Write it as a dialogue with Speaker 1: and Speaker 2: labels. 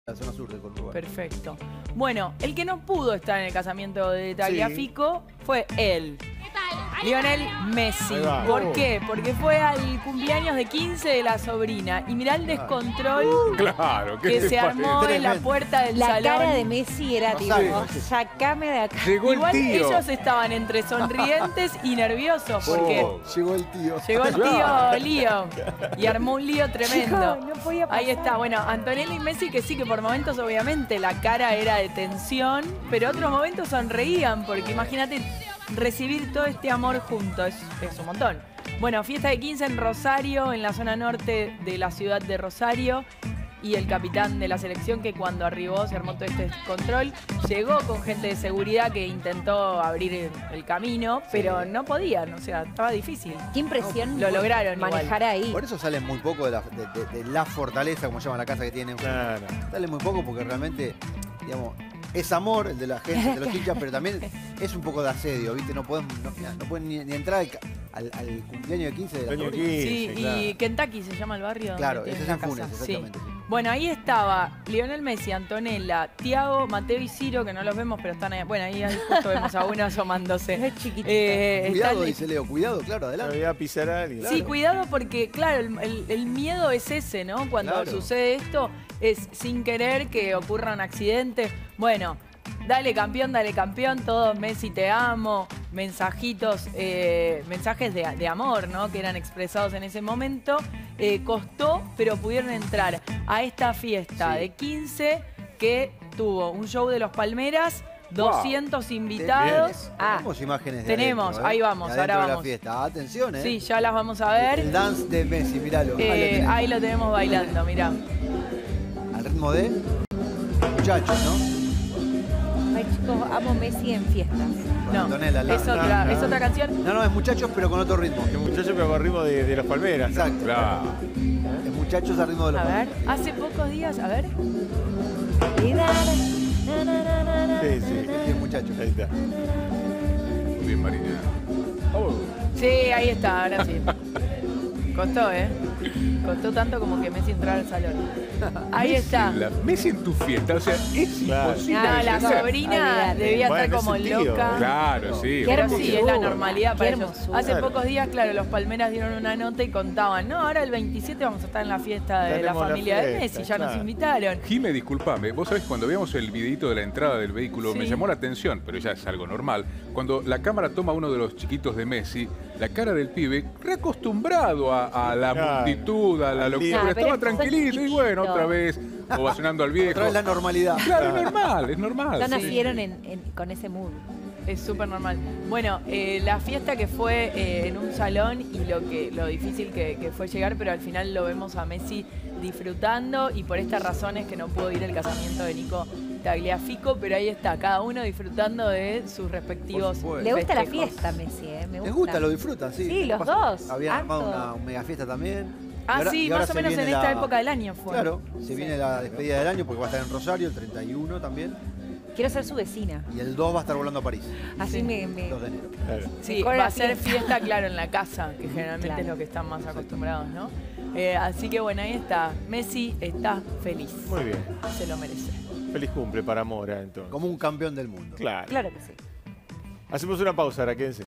Speaker 1: La zona sur de Córdoba.
Speaker 2: Perfecto. Bueno, el que no pudo estar en el casamiento de Tagliafico fue él. Lionel Messi. ¿Por qué? Porque fue al cumpleaños de 15 de la sobrina. Y mirá el descontrol que se armó en la puerta del salón.
Speaker 3: La cara de Messi era tipo, sacame de acá.
Speaker 4: Llegó
Speaker 2: Igual
Speaker 4: el tío.
Speaker 2: ellos estaban entre sonrientes y nerviosos porque
Speaker 1: Llegó el tío.
Speaker 2: llegó el tío Lío y armó un lío tremendo.
Speaker 3: Chico, no podía pasar.
Speaker 2: Ahí está, bueno, Antonella y Messi que sí que por momentos obviamente la cara era de tensión, pero otros momentos sonreían porque imagínate recibir todo este amor juntos, es un montón. Bueno, fiesta de 15 en Rosario, en la zona norte de la ciudad de Rosario. Y el capitán de la selección que cuando arribó se armó todo este control, llegó con gente de seguridad que intentó abrir el camino, pero no podían, o sea, estaba difícil.
Speaker 3: Qué impresión
Speaker 2: Lo lograron
Speaker 3: manejar
Speaker 2: igual.
Speaker 3: ahí.
Speaker 1: Por eso salen muy poco de la fortaleza, como llaman la casa que tienen.
Speaker 4: Claro.
Speaker 1: Salen muy poco porque realmente, digamos, es amor el de la gente, de los hinchas, pero también es un poco de asedio, ¿viste? No pueden ni entrar al cumpleaños de 15 de la sobrina.
Speaker 2: Sí, y Kentucky se llama el barrio.
Speaker 1: Claro,
Speaker 2: donde
Speaker 1: ese es
Speaker 2: tienen
Speaker 1: en
Speaker 2: la
Speaker 1: Funes,
Speaker 2: casa. Sí.
Speaker 1: exactamente.
Speaker 2: Bueno, ahí estaba Lionel Messi, Antonella, Thiago, Mateo y Ciro, que no los vemos, pero están ahí. Bueno, ahí justo vemos a uno asomándose.
Speaker 3: Es chiquitito.
Speaker 1: Cuidado,
Speaker 2: están-
Speaker 1: dice Leo, cuidado, claro, adelante.
Speaker 4: Voy a pisar a alguien.
Speaker 2: Sí, cuidado porque, claro, el miedo es ese, ¿no? Cuando
Speaker 1: Claro.
Speaker 2: sucede esto, es sin querer que ocurran accidentes. Bueno, dale campeón, todos Messi te amo, mensajitos, mensajes de amor, ¿no? Que eran expresados en ese momento. Costó, pero pudieron entrar a esta fiesta de 15 que tuvo un show de los Palmeras, 200 invitados.
Speaker 1: Tenemos imágenes de
Speaker 2: tenemos,
Speaker 1: adentro,
Speaker 2: ahí vamos,
Speaker 1: de adentro
Speaker 2: ahora
Speaker 1: de la
Speaker 2: vamos.
Speaker 1: fiesta. Atención,
Speaker 2: Sí, ya las vamos a ver.
Speaker 1: El dance de Messi, míralo. Ahí lo tenés.
Speaker 2: Ahí lo tenemos bailando, mirá.
Speaker 1: Al ritmo de muchachos, ¿no?
Speaker 3: Ay, chicos, amo Messi en fiestas.
Speaker 2: No,
Speaker 1: Antonella,
Speaker 2: es otra canción.
Speaker 1: No, es muchachos, pero con otro ritmo.
Speaker 4: El muchacho que con ritmo de las palmeras.
Speaker 1: Exacto.
Speaker 4: Claro.
Speaker 1: Es muchachos al ritmo de los
Speaker 2: A ver,
Speaker 1: palmeros.
Speaker 2: hace pocos días, a ver.
Speaker 4: Sí, sí.
Speaker 1: Sí, muchachos.
Speaker 4: Ahí está.
Speaker 5: Muy bien, Marina.
Speaker 2: Sí, ahí está, ahora sí. Costó, ¿eh? Costó tanto como que Messi entrara al salón. Ahí está.
Speaker 5: Messi en tu fiesta, o sea, es
Speaker 4: Claro.
Speaker 5: imposible.
Speaker 2: No,
Speaker 5: de
Speaker 2: la
Speaker 5: ser.
Speaker 2: sobrina
Speaker 3: Olvídate.
Speaker 2: debía
Speaker 4: Bueno,
Speaker 2: estar como
Speaker 4: es un tío,
Speaker 2: loca.
Speaker 5: Claro, sí.
Speaker 3: Qué
Speaker 2: Pero sí, es la
Speaker 3: hermosura.
Speaker 2: normalidad para
Speaker 3: Qué
Speaker 2: ellos.
Speaker 3: hermosura.
Speaker 2: Hace pocos días, claro, los Palmeras dieron una nota y contaban, no, ahora el 27 vamos a estar en la fiesta de
Speaker 4: Tenemos
Speaker 2: la
Speaker 4: la
Speaker 2: familia de
Speaker 4: fiesta,
Speaker 2: Messi, ya nos
Speaker 4: claro.
Speaker 2: invitaron.
Speaker 5: Jime, disculpame, vos sabés, cuando veíamos el videito de la entrada del vehículo,
Speaker 2: Sí.
Speaker 5: me llamó la atención, pero ya es algo normal. Cuando la cámara toma a uno de los chiquitos de Messi, la cara del pibe, reacostumbrado a la
Speaker 4: Claro.
Speaker 5: multitud, a la
Speaker 4: Al
Speaker 5: locura,
Speaker 4: lío.
Speaker 3: Pero
Speaker 5: estaba
Speaker 3: es
Speaker 5: tranquilito y bueno,
Speaker 3: chiquitito.
Speaker 5: otra vez ovacionando al viejo.
Speaker 1: Otra vez la normalidad.
Speaker 5: Claro, es normal, es normal.
Speaker 3: No
Speaker 5: sí.
Speaker 3: nacieron con ese mood.
Speaker 2: Es súper normal. Bueno, la fiesta que fue en un salón y lo difícil que fue llegar, pero al final lo vemos a Messi disfrutando y por estas razones que no pudo ir al casamiento de Nico Tagliafico, pero ahí está, cada uno disfrutando de sus respectivos
Speaker 1: Por supuesto.
Speaker 3: Le gusta la
Speaker 2: festejos.
Speaker 3: fiesta, Messi, ¿eh? Me gusta.
Speaker 1: Les gusta, lo disfrutan, sí.
Speaker 3: Sí, los
Speaker 1: Pasa-
Speaker 3: dos,
Speaker 1: Habían armado
Speaker 3: harto.
Speaker 1: una mega fiesta también.
Speaker 2: Ah,
Speaker 1: Y ahora-
Speaker 2: sí,
Speaker 1: y ahora
Speaker 2: más o
Speaker 1: se
Speaker 2: menos en
Speaker 1: viene
Speaker 2: esta
Speaker 1: la-
Speaker 2: época del año fue.
Speaker 1: Claro, se viene la despedida del año porque va a estar en Rosario el 31 también.
Speaker 3: Quiero ser su vecina.
Speaker 1: Y el 2 va a estar volando a París.
Speaker 3: Así
Speaker 2: Sí.
Speaker 3: me
Speaker 1: 2 de enero.
Speaker 4: Claro.
Speaker 2: Sí,
Speaker 3: Mejor
Speaker 2: va
Speaker 3: la
Speaker 2: a ser
Speaker 3: fiesta.
Speaker 2: fiesta, claro, en la casa, que generalmente
Speaker 3: Claro.
Speaker 2: es lo que están más acostumbrados, ¿no? Así que bueno, ahí está. Messi está feliz.
Speaker 4: Muy bien.
Speaker 2: Se lo merece.
Speaker 4: Feliz cumple para Mora, entonces.
Speaker 1: Como un campeón del mundo.
Speaker 4: Claro.
Speaker 3: Claro que sí.
Speaker 4: Hacemos una pausa, ahora quédense.